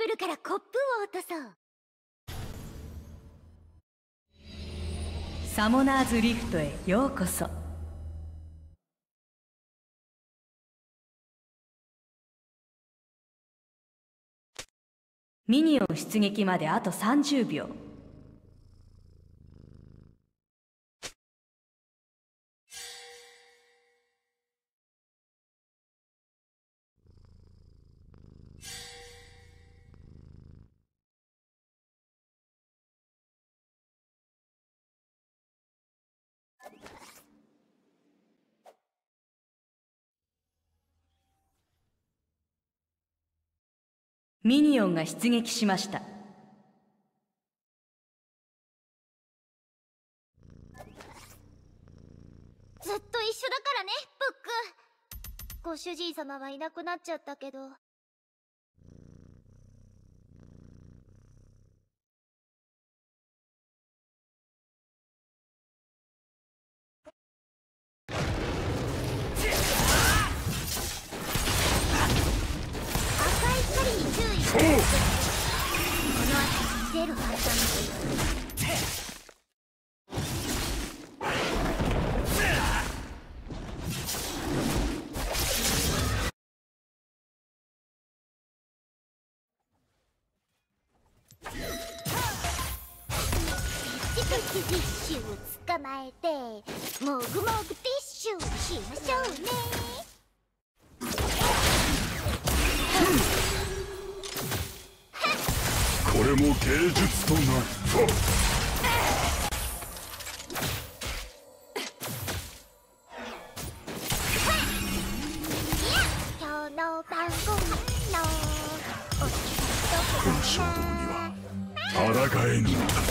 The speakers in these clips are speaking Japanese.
るからコップを落とそう。 サモナーズリフトへようこそ。ミニオン出撃まであと30秒。ミニオンが出撃しました。 ずっと一緒だからね、ブック。ご主人様はいなくなっちゃったけど。赤い光に注意して。この後にゼロ反対。フィッシュを捕まえてもぐもぐフィッシュしましょうね。 これも芸術となる。 今日の晩ご飯のこの衝動には抗えぬのだ。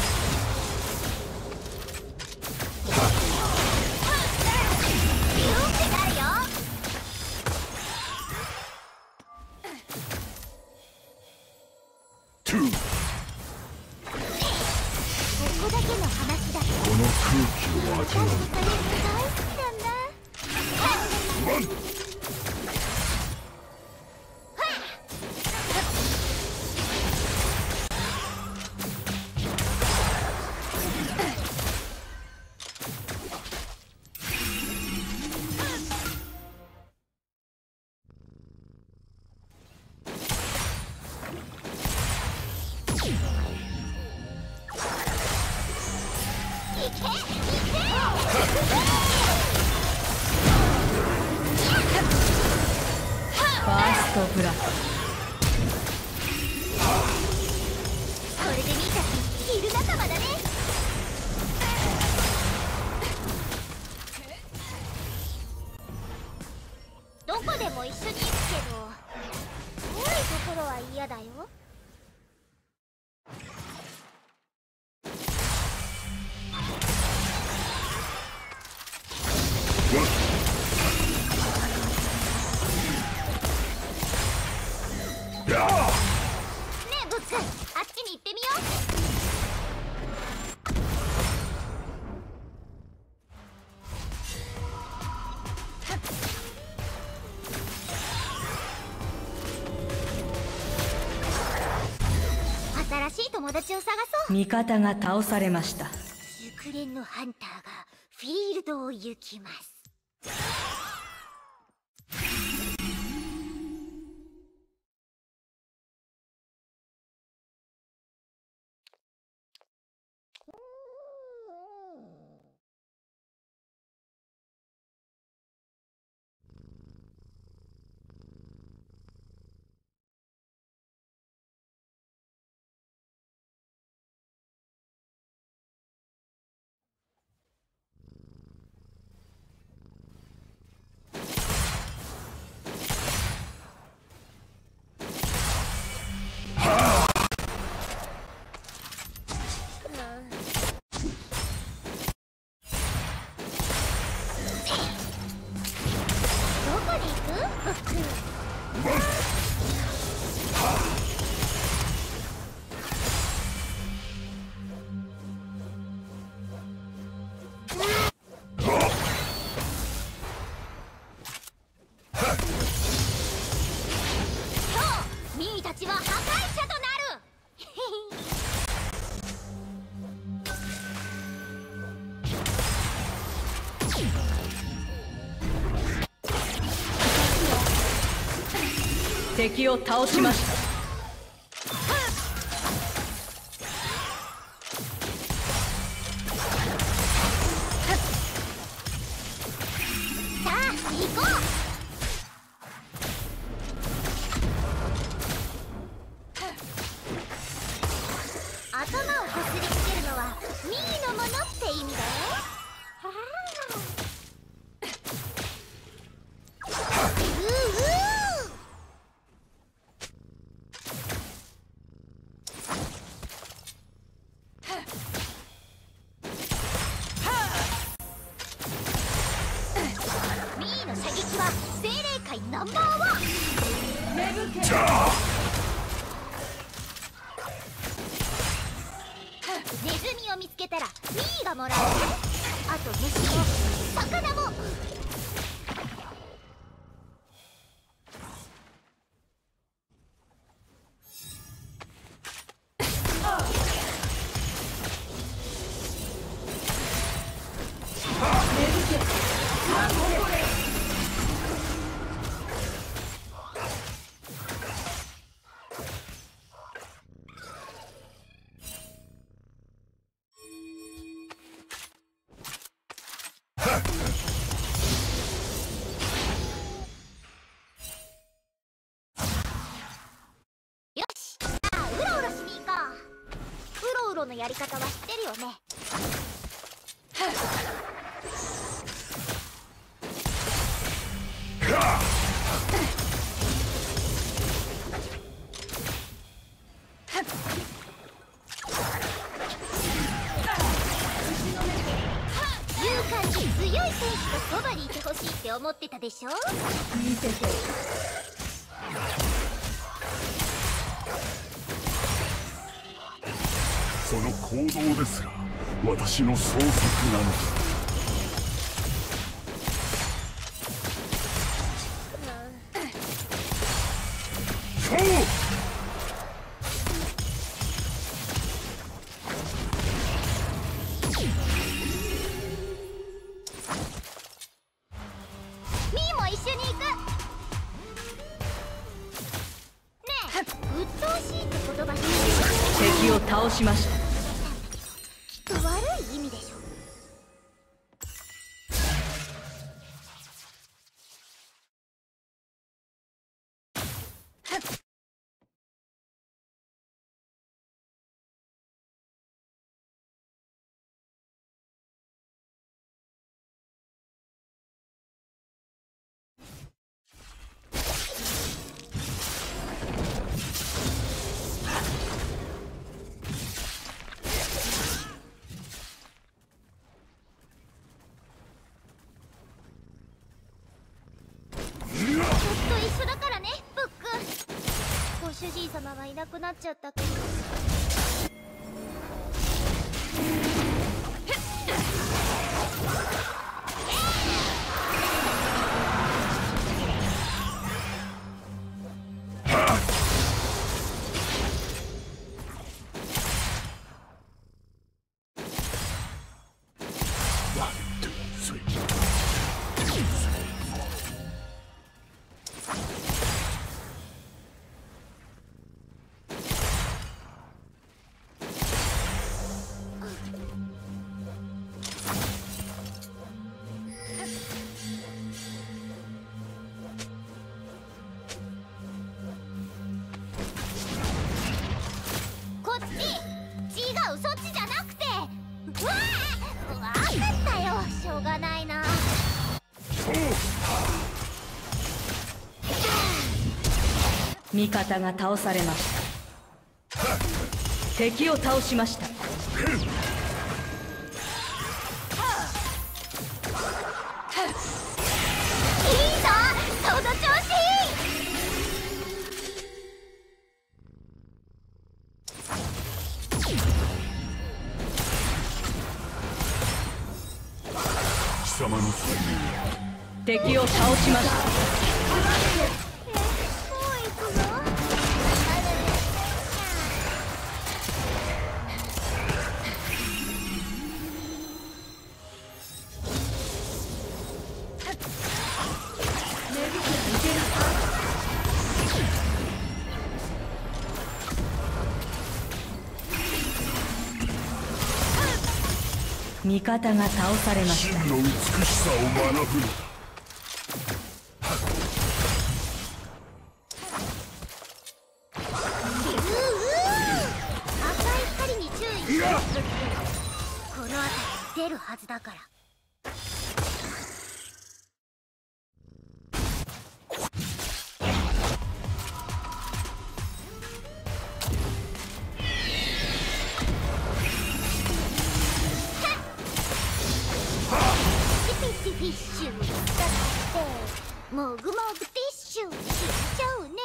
ここだけの話だ。 この空気を味わう。 大好きなんだ。 ファーストブラック。 これで兄たちヒール仲間だね。どこでも一緒に行くけど遠いところは嫌だよ。ねえブック、あっちに行ってみよう。新しい友達を探そう。 味方が倒されました。 熟練のハンターがフィールドを行きます。 敵を倒しました。 さあ行こう。頭をこすりつけるのはミーのものって意味だよ。ミーの射撃は精霊界ナンバーワン。ネズミを見つけたらミーがもらえる。あと虫も魚も。よし、さあうろうろしに行こう。うろうろのやり方は知ってるよね。勇敢で強い選手とそばにいてほしいって思ってたでしょ。 見てて。 その行動ですら私の創作なのだ。そうミーも一緒に行く。ねえ、鬱陶しいって言葉知ってる？ 敵を倒しました。 きっと悪い意味でしょ。ずっと一緒だからね、ブック。ご主人様はいなくなっちゃったけど。こっち。違う、そっちじゃなくて。うわあ、わかったよ。しょうがないな。 味方が倒されました。敵を倒しました。 いいぞ、その調子。 貴様の才敵を倒しました。 もう行くぞ。 味方が倒されました。 真の美しさを学ぶのだ。 赤い光に注意して。この辺り出るはずだから。フィッシュだってもぐもぐティッシュしちゃうね。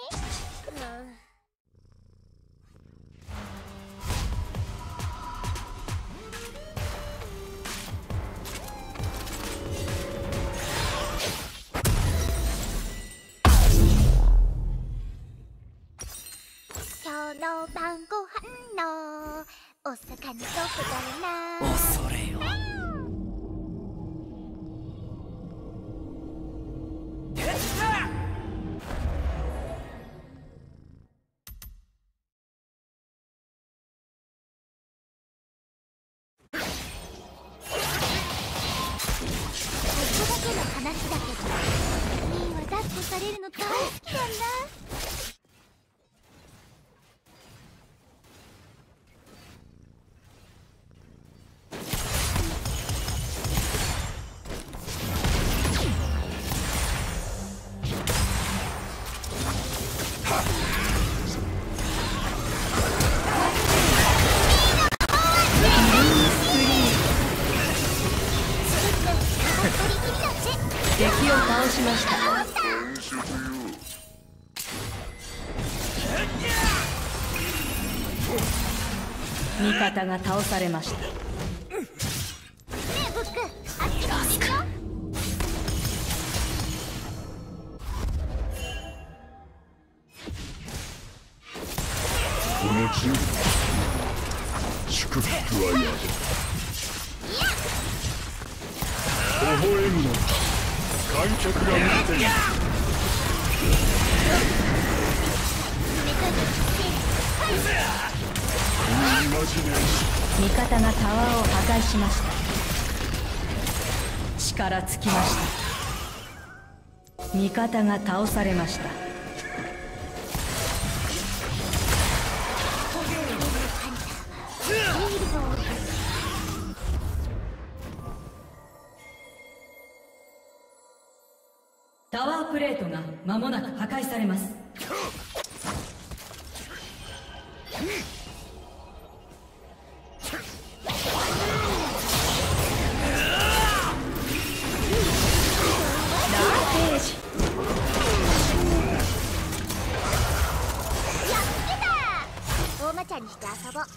今日の晩ご飯のお魚どこだろな。 恐れよ。 話だけど、ミーは抱っこされるの大好きなんだ。 敵を倒しました。味方が倒されました。 ねえブック、あっちに行ってみよう。 この地に祝福はやる。微笑むのだ。観客が見ている。 味方がタワーを破壊しました。力尽きました。味方が倒されました。タワープレートが間もなく破壊されます。 大魔茶にして遊ぼう。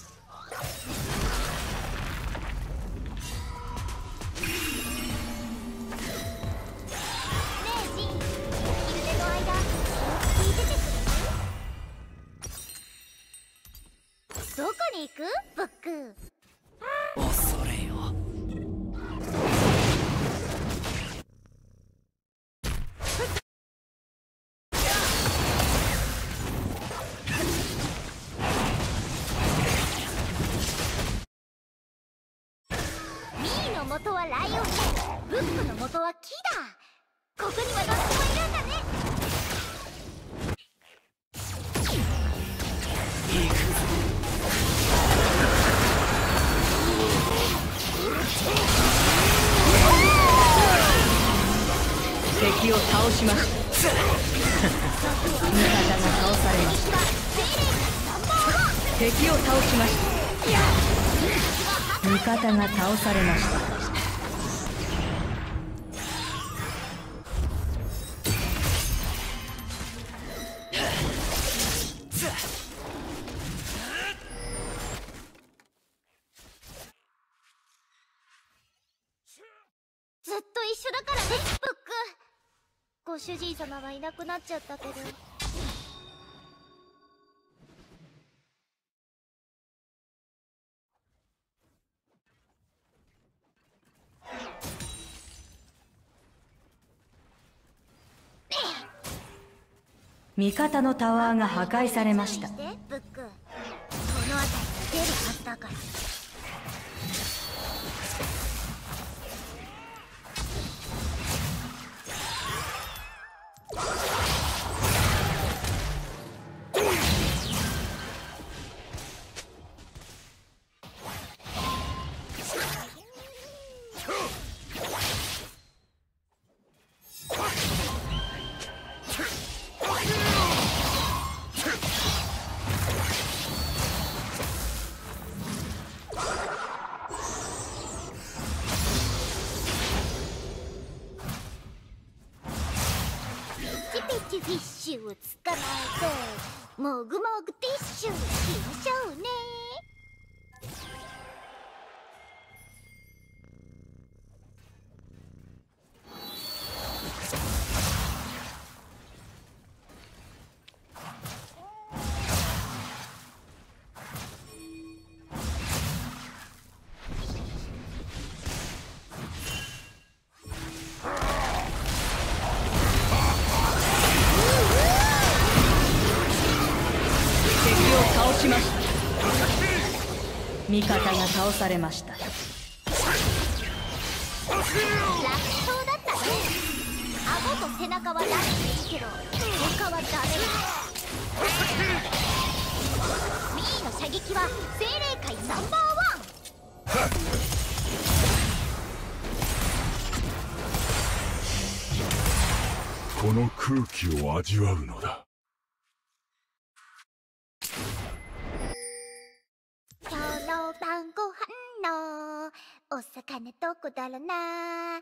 どこに行く？ブック。 恐れよ。 ミーの元はライオンで、ブックの元は木だ。ここにはどっちもいるんだね。 敵を倒しました。味方が倒されました。敵を倒しました。味方が倒されました。 ずっと一緒だからね、ブック。ご主人様はいなくなっちゃったけど。 味方のタワーが破壊されました。 ブック、この辺り出るはずだから。 ティッシュを捕まえてもぐもぐティッシュしましょうね。 倒しました。味方が倒されました。 楽勝だったね。顎と背中は楽でいいけど他はダメだ。ミーの射撃は精霊界ナンバーワン。 この空気を味わうのだ。 今日の晩ご飯のお魚どこだろな。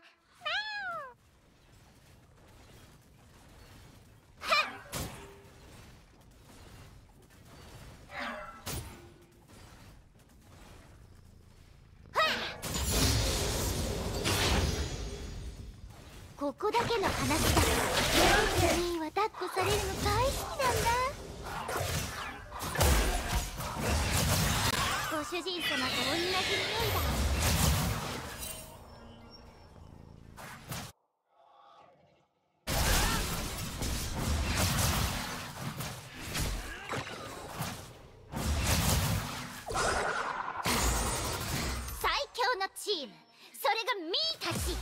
ここだけの話だ。君は抱っこされるの大好きなんだ。ご主人様と同じ匂いだ。最強のチーム、それがミーたち。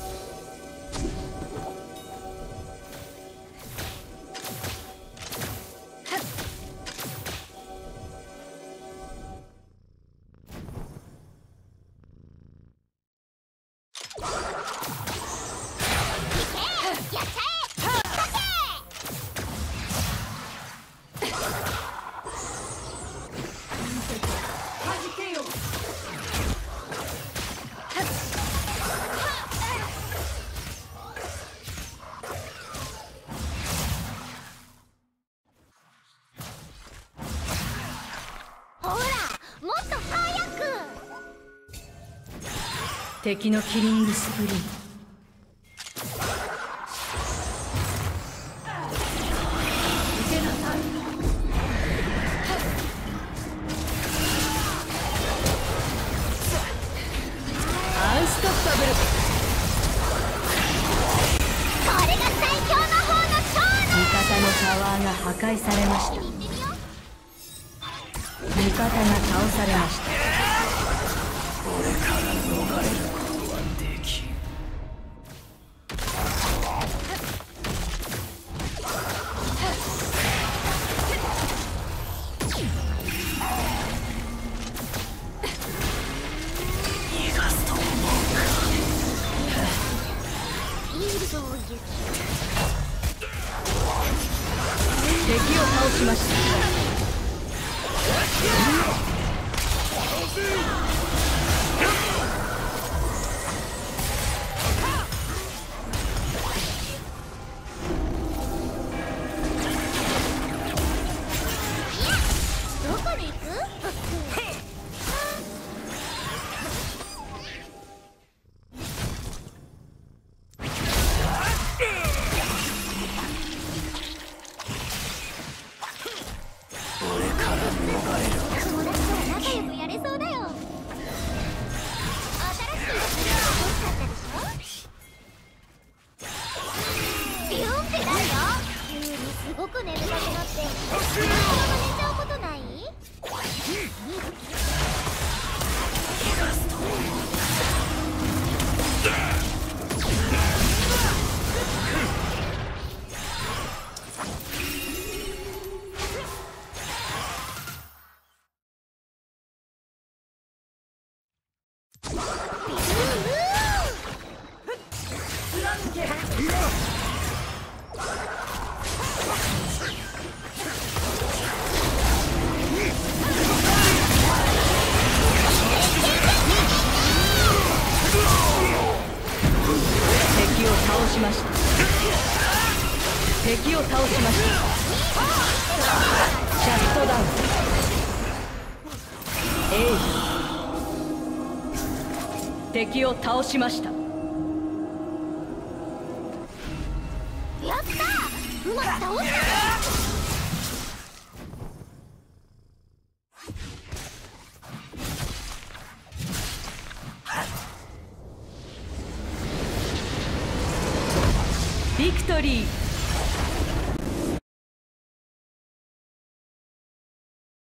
敵のキリングスプリント。アンストッパブル。 これが最強の方の勝利。 味方のタワーが破壊されました。味方が倒されました。 俺から逃れることはできん。逃がすと思うか。 フィールドを行き敵を倒しました。 どこに行く？ 俺から逃れる。 友達と仲良くやれそうだよ。新しいスキルが欲しかったでしょ？ビューンってなるよ。急にすごく眠たくなってそのまま寝ちゃうことない？ 敵を倒しました。 やったー、うまく倒した。 ビクトリー。